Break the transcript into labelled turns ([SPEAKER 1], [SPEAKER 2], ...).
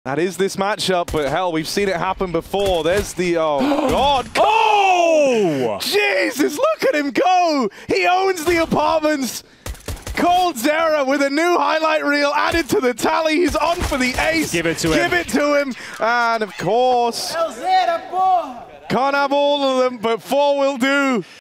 [SPEAKER 1] That is this matchup, but hell, we've seen it happen before. There's the, oh God. Oh! Jesus, look at him go! He owns the apartments! coldzera with a new highlight reel added to the tally. He's on for the ace.
[SPEAKER 2] Give it to him.
[SPEAKER 1] Give it to him. And of course, can't have all of them, but 4 will do.